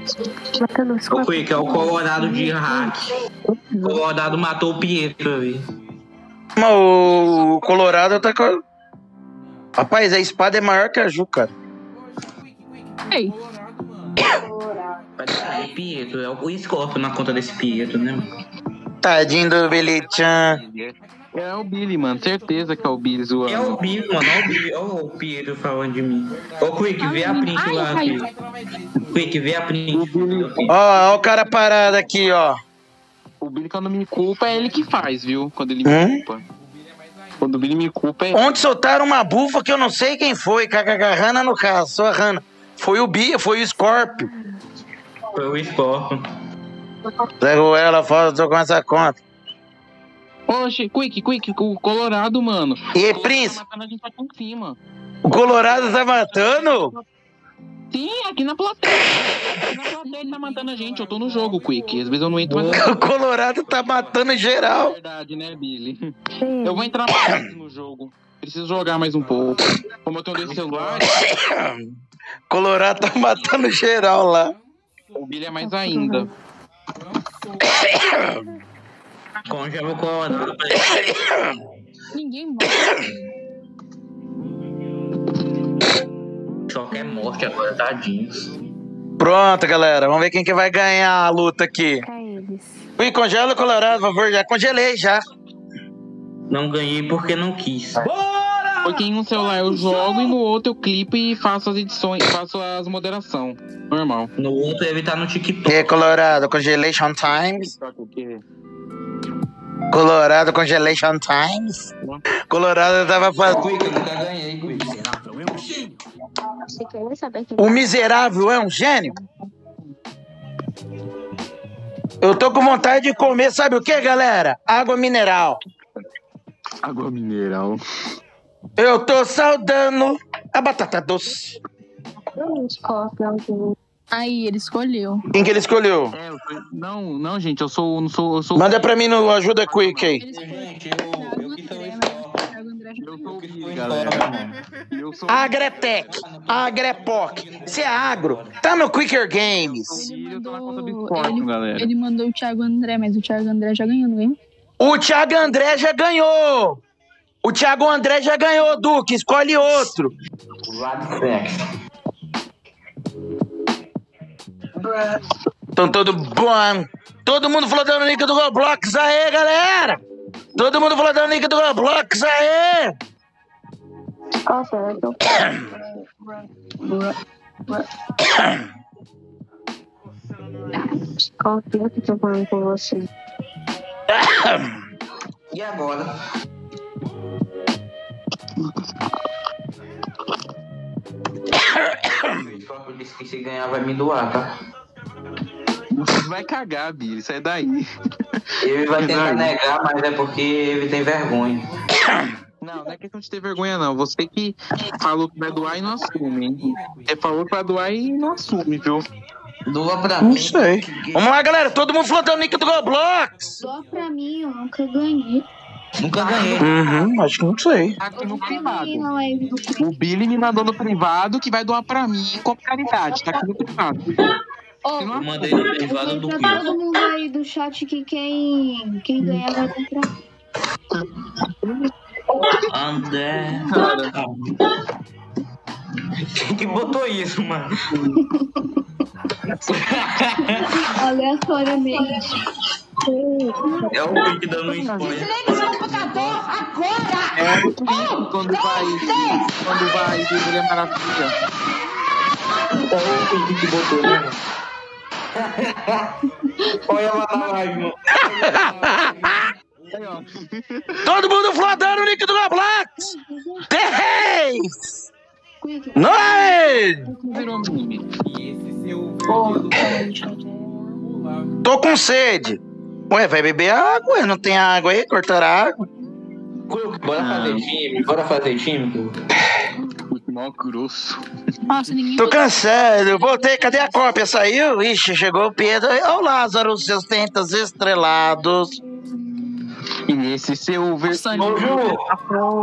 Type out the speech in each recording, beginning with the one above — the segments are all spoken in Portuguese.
Matando os O corpos. Quick é o Colorado de hack. O Colorado matou o Pietro ali. Mas o Colorado tá com... Rapaz, a espada é maior que a Ju, cara. Ei, Vai deixar o Pietro. É o Scorpio na conta desse Pietro, né, mano? Tadinho do Billy-chan. É o Billy, mano. Certeza que é o Billy zoando. É o Billy, mano. Olha o Billy. Olha o Pietro falando de mim. Ô, Quick, vê a print ai, lá, ai. Quick. Quick, vê a print. Ó, o cara parado aqui, ó. O Billy, quando me culpa, é ele que faz, viu? Quando ele me culpa. Quando o Billy me culpa, é... Ontem soltaram uma bufa que eu não sei quem foi. Rana no caso, sou a Rana. Foi o Bia, foi o Scorpio. Foi o Scorpio. Pegou ela fora, tô com essa conta. Oxe, Quick, o Colorado, mano. E aí, O Colorado Prince? tá matando a gente aqui em cima. O Colorado tá matando? Sim, aqui na plateia. Aqui na plateia ele tá matando a gente. Eu tô no jogo, Quick. Às vezes eu não entro mais. O Colorado tá matando É geral. verdade, né, Billy? Eu vou entrar mais no jogo. Preciso jogar mais um pouco. Como eu tenho dois celulares, Colorado tá matando geral lá. o Billy é mais ainda. Congela o Colorado. ninguém morre. Choque é morte agora, tadinhos. Pronto, galera. Vamos ver quem que vai ganhar a luta aqui. Pra eles. Ui, congela o Colorado, por favor. Já congelei, já. Não ganhei porque não quis. Porque em um celular eu jogo e no outro eu clipo e faço as edições, faço as moderação. Normal. No outro ele tá no E TikTok. aí, Colorado, congelation times. Colorado, congelation times. Colorado tava fazendo... Quick, eu nunca ganhei, Quick. Você quer saber quem O miserável é um gênio? Eu tô com vontade de comer, sabe o que, galera? Água mineral. Água mineral. Eu tô saudando a batata doce. Aí, ele escolheu. Quem que ele escolheu? Não, gente, eu sou. Manda pra mim no Ajuda Quick aí. Ele escolheu. Gente, eu que sou o Scorpio. Thiago André Eu sou o Que Billy, foi galera. Scorpio. Eu sou Agretec, Agrepoc. Você é agro? Tá no Quicker Games. Ele eu tô na conta do mandou, Scorpio, galera. ele mandou o Thiago André, mas o Thiago André já ganhou, não ganhou? O Thiago André já ganhou. O Thiago André já ganhou, Duque. Escolhe outro. Então todo bom. Todo mundo falou da nick do Roblox aí, galera. Todo mundo falou da nick do Roblox aí. Qual será que eu Qual que eu tô falando com você? E agora? O Scorpio disse que se ganhar vai me doar, tá? Vai cagar, Billy, sai daí. Ele vai tentar Verdade. negar, mas é porque ele tem vergonha. Não é questão de ter vergonha, não. Você que falou que vai doar e não assume, hein? Você falou que vai doar e não assume, viu? Doa pra Não mim. sei. Vamos lá, galera. Todo mundo falou da nick do Roblox. Só pra mim, eu nunca ganhei. Nunca ganhei. Acho que não sei. Tá aqui no privado. Na live do Quick. O Billy me mandou no privado que vai doar pra mim com caridade. Tá aqui no privado. Ô, Eu mandei no privado do Pra Quick. todo mundo aí do chat que quem ganhar vai comprar. André. Cara, Quem que botou isso, mano? Aleatoriamente. É o Quick dando um spoiler. é o Billy quando vai ver Mulher Maravilha. É o Quick que botou, né? Olha lá na live, mano. Aí, ó. Todo mundo falou da nick do Roblox. 10, Quick. 9. Virou meme. Tô com sede. Ué, vai beber água? Não tem água aí? Cortaram a água? Bora fazer time? Bora fazer time? Mó grosso. nossa, ninguém Tô cansado. Voltei. Cadê a cópia? Saiu? Ixi, chegou o Pedro. Ô, Lázaro, seus tentas estrelados. E esse seu versículo Ô, Ju. a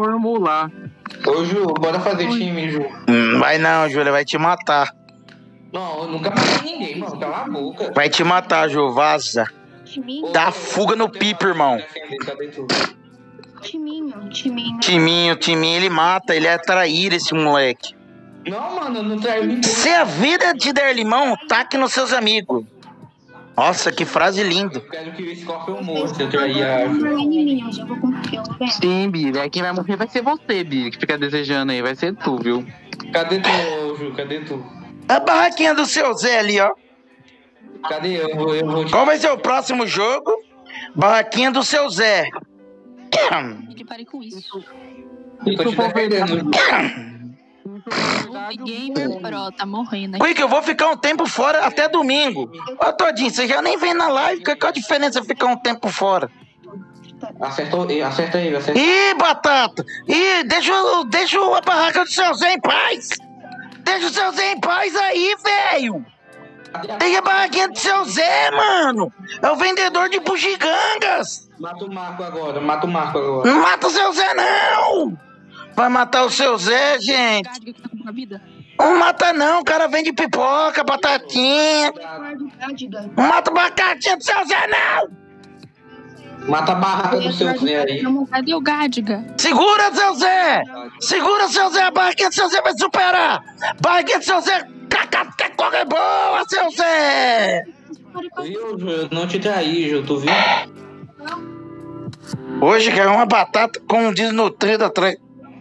fórmula. Ô, Ju, bora fazer time, Ju. Vai não, Júlia, vai te matar. Não, eu nunca matei ninguém, mano. Cala a boca. Vai te matar, Ju. Vaza. Timinho, Dá fuga no pipo, irmão. Cadê tu? timinho, timinho. Timinho, ele mata. Ele é traíra, esse moleque. Não, mano, eu não traio ninguém. Se a vida te der limão, taque nos seus amigos. Nossa, que frase linda. Eu quero que o Scorpion morra se eu trair a Eu Ju. vou em mim, eu vou confiar, eu vou ganhar. Sim, Bi. Quem vai morrer vai ser você, Bi. Que fica desejando aí. Vai ser tu, viu? Cadê tu, Ju? Cadê tu? A barraquinha do seu Zé ali, ó. Cadê eu? Eu vou te... Qual vai ser o próximo jogo? Barraquinha do seu Zé. Ele parei com isso. Eu tô te defendendo. O Gamer Pro tá morrendo. Quick, eu vou ficar um tempo fora até domingo. Ô, Todinho, você já nem vem na live. Qual a diferença ficar um tempo fora? Acerta ele. Ih, Batata! Ih, deixa a barraca do seu Zé em paz! Deixa o seu Zé em paz aí, velho! Deixa a barraquinha do seu Zé, mano! É o vendedor de bugigangas! Mata o Marco agora. Mata Não mata o seu Zé, não! Vai matar o seu Zé, gente! Gádega que tá com a vida. Não mata não, o cara vende pipoca, batatinha. Não mata a batatinha do seu Zé, não! Mata a barraca do seu Zé aí. Cadê o Gádega? Segura, seu Zé! Segura, seu Zé! A barraquinha do seu Zé vai superar! Barraquinha do seu Zé! Coca é boa, seu Zé! Viu, Ju? Eu não te traí, Ju. Tu viu? Hoje caiu uma batata com um desnutrido atrás.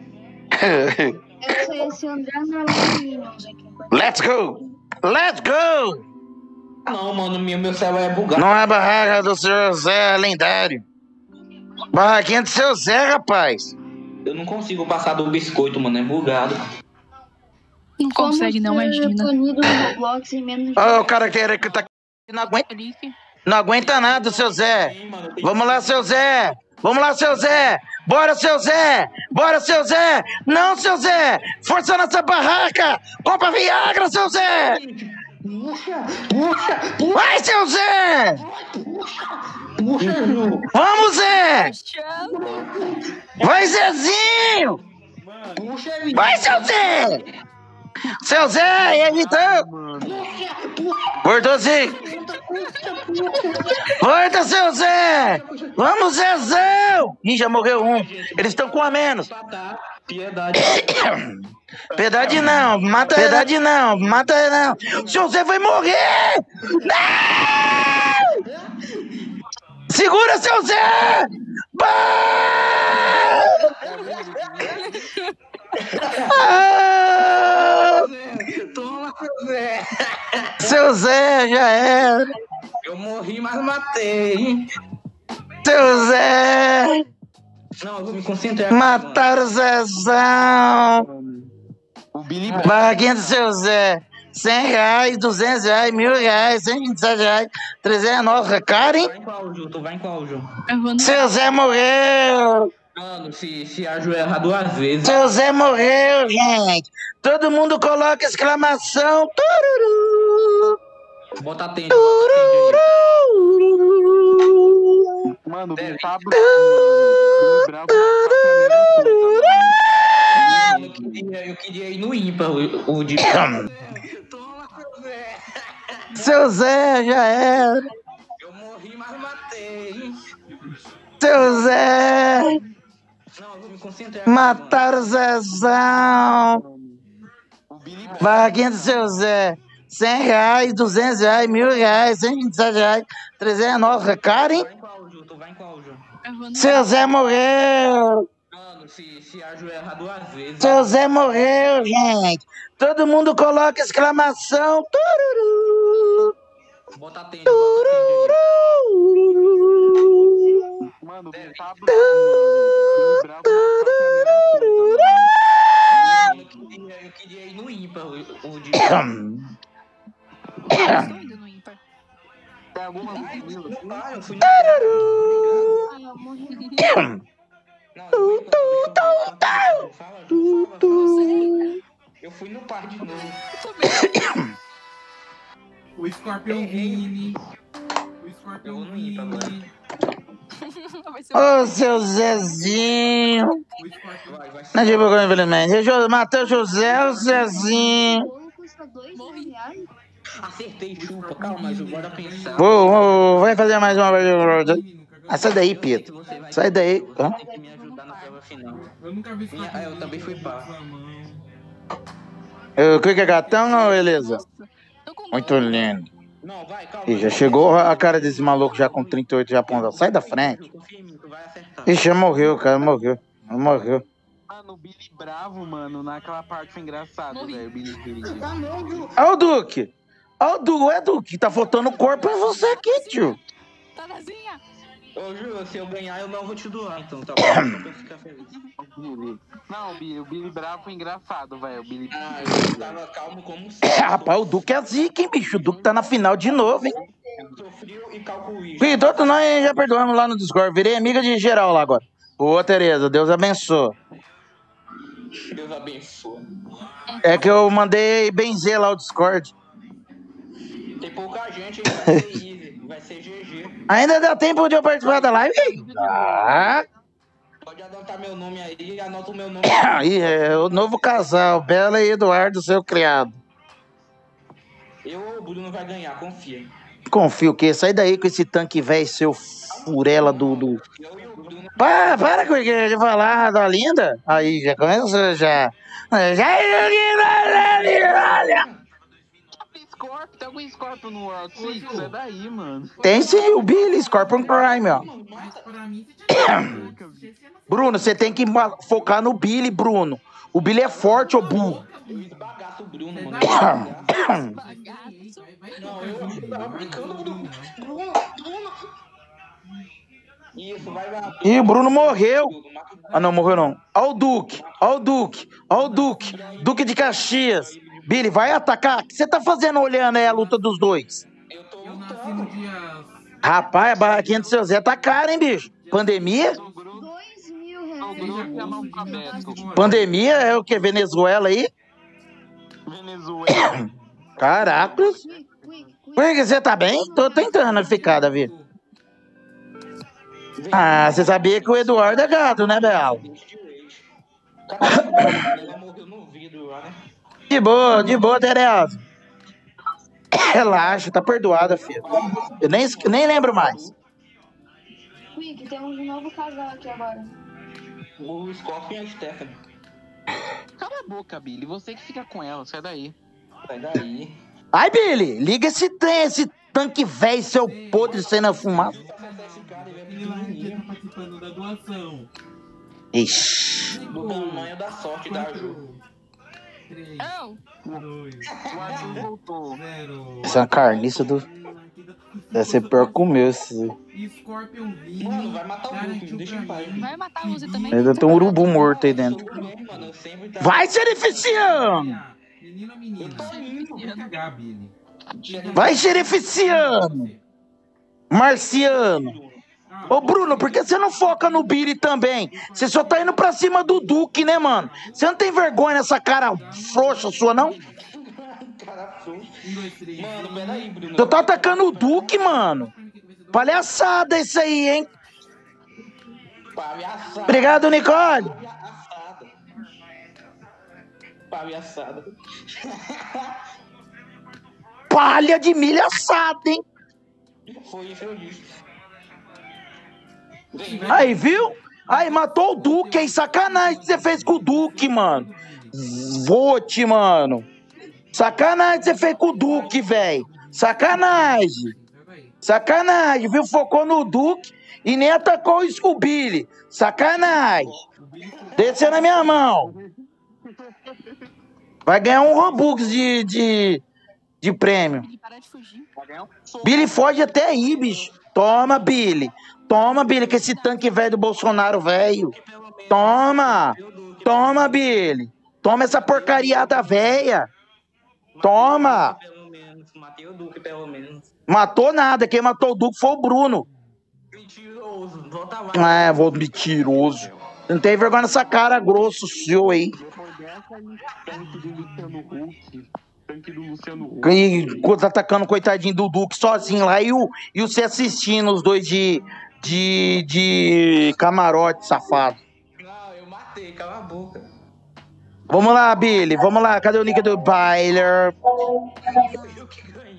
Esse André não é Minions aqui. Let's go! Let's go! Não, mano. Meu celular é bugado. Não é a barraca do seu Zé, é lendário. Barraquinha do seu Zé, rapaz. Eu não consigo passar do biscoito, mano. É bugado. Não consegue, não, imagina. Banido no Roblox em menos de... Ó, o cara que tá aqui Felipe. não aguenta nada, seu Zé. Vamos lá, seu Zé. Vamos lá, seu Zé. Bora, seu Zé. Bora, seu Zé. Não, seu Zé. Força nessa barraca. Compra Viagra, seu Zé. Vai, seu Zé. Puxa, Ju. Vamos, Zé. Vai, Zezinho. Puxa, ele. Vai, seu Zé. Seu Zé, evitando. Gordozinho. Volta, seu Zé. Vamos, Zezão. Ih, já morreu um. Eles estão com a menos. Piedade. Piedade não, piedade não, mata não. Seu Zé vai morrer! Não! Segura, seu Zé! Ah! Toma, seu Zé. Seu Zé já era. Eu morri, mas matei. Seu Zé! Não, eu vou me concentrar. Mataram o Zezão! O Billy Barraquinha do seu Zé. R$100, R$200, R$1.000, R$127, R$300, nossa, cara, hein? Vai em qual, Ju? Tu vai em qual, Ju? Eu vou no... Seu Zé morreu! Mano, se a Ju errar 2 vezes. Seu Zé morreu, gente! Todo mundo coloca exclamação. Tururu! Bota atende, bota atende aí. Mano, o Billy tá bravo. Eu queria ir no ímpar, o de. Toma, seu Zé. Seu Zé já era. Eu morri, mas matei. Seu Zé. Não, eu vou me concentrar. Mataram o Zezão. Barraquinha do seu Zé. R$100, R$200, R$1.000, R$127, R$300, nossa, cara, hein? Vai em qual, Ju? Tu vai em qual, Ju? Eu vou no... Seu Zé morreu. Mano, se a Ju errar 2 vezes. Seu Zé morreu, gente. Todo mundo coloca exclamação. Tururu! Bota atende, bota atende aí. Mano, o Billy tá bravo. Eu queria ir no ímpar, o de. Eu estou indo no ímpar. Tem alguma coisa? Ah, eu fui no. Ah, eu morri. Não, fala, fala. Eu fui no par de novo. O Scorpion Vini. O Eu Scorpion vou no ímpar agora. Vini. Vai ser Ô, seu Zezinho. O Scorpion. Vai Não ser. é infelizmente. Matheus José, o Zezinho. O bolo custa R$2. Acertei, chupa. Calma, Ju, bora pensar. Vai fazer mais uma vez. Sai daí, Se Pedro. você vai Sai daí. você Hã? tem que me ajudar na prova final. Eu nunca vi Scorpion Eu também fui pá. sua mão. O que é gatão ou beleza? Tô com Muito dó. lindo. Não, vai, calma. Ih, já chegou a cara desse maluco já com 38 já aponta. Sai da frente. Confia em mim, tu vai acertar. Ixi, já morreu, cara. Morreu. Morreu. Mano, o Billy bravo, mano, naquela parte foi engraçado, Morri. velho. O Billy verde. Olha o Duque. Olha o Duque. Duque. Tá faltando corpo em você aqui, tio. Tarazinha. Ô, Ju, se eu ganhar, eu não vou te doar, então, tá bom? Só pra ficar feliz. Billy. Não, o Billy bravo foi engraçado, velho. O Billy. Ah, eu tava calmo como Rapaz, o Duque é zica, hein, bicho? O Duque tá na final de novo, hein? Sou frio e calculista. Fih, todos nós já perdoamos lá no Discord. Virei amiga de geral lá agora. Boa, Tereza. Deus abençoe. Deus abençoe. É que eu mandei benzer lá o Discord. Tem pouca gente, hein? Vai ser easy. Vai ser GG. Ainda dá tempo de eu participar da live? Ah, Pode anotar meu nome aí, anota o meu nome. aí é o novo casal, Bela e Eduardo, seu criado. Eu ou o Bruno vai ganhar, confia. Confio que sai daí com esse tanque velho, seu furela do. Eu e o Bruno. Para com isso de falar da linda. Aí, já começou, já. Scorpio, tem algum Scorpio no World Six? Sai daí, mano. Tem sim, o Billy, Scorpion Prime, ó. Mas pra mim, você tinha Bruno, você tem que focar no Billy, Bruno. O Billy é forte, ô burro. Eu esbagaço o Bruno, mano. Bagaço. Não, eu tava brincando, Bruno. Bruno. Isso, vai lá. Ih, o Bruno morreu. Ah, não, morreu não. Ó o Duque, ó o Duque, ó o Duque. Duque de Caxias. Billy, vai atacar. O que você tá fazendo olhando aí a luta dos dois? Eu tô Eu nasci lutando. no dia. Rapaz, a barraquinha do seu Zé tá cara, hein, bicho? Pandemia? O Bruno, 2.000 o reais. Bruno é analfabeto. Pandemia é o que? Venezuela aí? Venezuela. Caracas. Por que você tá bem? Tô tentando ficar, Davi. Ah, você sabia que o Eduardo é gato, né, Bel? Ela morreu no vidro lá, né? De boa, Tereza. Relaxa, tá perdoada, filho. Eu nem lembro mais. Quick, temos um novo casal aqui agora. O Scorpion e a Stephanie. Cala a boca, Billy. Você que fica com ela, sai daí. Sai daí. Ai, Billy, liga esse tanque velho, seu podre, sendo fumado. Esse cara, ele é Ele lá que pequenininho. tá participando da doação. Ixi. Do tamanho da sorte da Ju. 3, Eu. 2, O Arthur voltou. 0. Essa carniça do. Deve ser pior que o meu. Scorpion Vini. Mano, vai matar o garantiu Hulk, deixa pra em paz. mim. Vai matar a Uzi também. Ainda tem um urubu morto aí dentro. Eu sou bem, mano, eu sempre tava- Vai, xerificiano! Menino ou menina? Eu tô indo. Vou cagar, Billy. Vai, xerificiano! Marciano! Ô, Bruno, por que você não foca no Billy também? Você só tá indo pra cima do Duque, né, mano? Você não tem vergonha nessa cara frouxa sua, não? Cara, frouxo. 1, 2, 3. Mano, peraí, Bruno. Tu tá atacando o Duque, mano. Palhaçada isso aí, hein? Palhaçada. Obrigado, Nicole. Palhaçada. Palhaçada. Palha de milho assada, hein? Foi isso que eu disse. Vem, Aí, viu? Aí, matou o Duque, hein? Sacanagem que você fez com o Duque, mano. Vote, mano. Sacanagem que você fez com o Duque, velho. Sacanagem. Sacanagem, viu? Focou no Duque e nem atacou o Billy. Sacanagem. Desceu na minha mão. Vai ganhar um Robux de prêmio. Billy, para de fugir. Billy foge até aí, bicho. Toma, Billy. Toma, Billy, que esse tanque velho do Bolsonaro, velho. Toma. Toma, Billy. Toma essa porcariada velha. Toma. pelo menos. Matei o Duque, pelo menos. Matou nada. Quem matou o Duque foi o Bruno. Mentiroso. Volta lá. É, vou mentiroso. Não tem vergonha nessa cara grosso seu aí. Depois dessa, tanque do Luciano Huck. Tanque do Luciano Huck. E tá atacando o coitadinho do Duque sozinho lá e você assistindo os dois de camarote, safado. Não, eu matei. Cala a boca. Vamos lá, Billy. Vamos lá. Cadê o nick do Bailer? Foi eu que ganhei.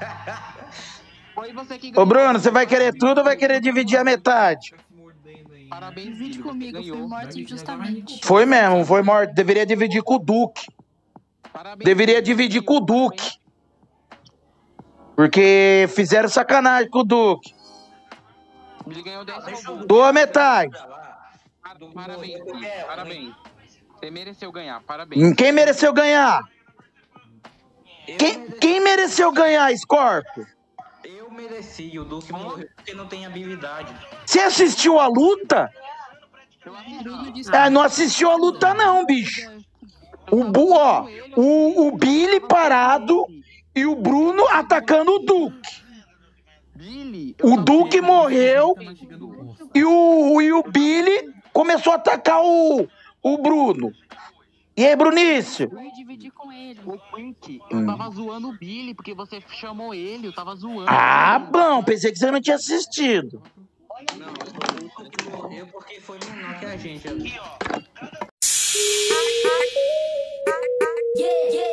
Foi você que Ô, ganhou. Bruno, você vai querer tudo ou vai querer dividir a metade? Tá se mordendo ainda. Parabéns, Divide filho, você comigo, fui ganhou. morta injustamente. Foi mesmo, foi morto. Deveria dividir com o Duque. Parabéns, Deveria filho, você dividir com o ganhou, Duque. Porque fizeram sacanagem com o Duque. parabéns. Ele ganhou 10 pontos. Dou a metade. Parabéns, filho, parabéns. Você mereceu ganhar, parabéns. Quem mereceu ganhar? Quem mereceu ganhar, Scorpio? Eu mereci, o Duque morreu porque não tem habilidade. Você assistiu a luta? Bruno disse Ah, não assistiu a luta não, bicho. O Billy parado e o Bruno atacando o Duque. Billy, O Duque morreu Tá mastigando o osso. e o Billy começou a atacar o Bruno. E aí, Brunício? eu ia dividir com ele. O Quick, eu tava zoando o Billy, porque você chamou ele, eu tava zoando. Ah, bom, pensei que você não tinha assistido. Não, o Duque morreu porque foi menor que a gente. Yeah, yeah.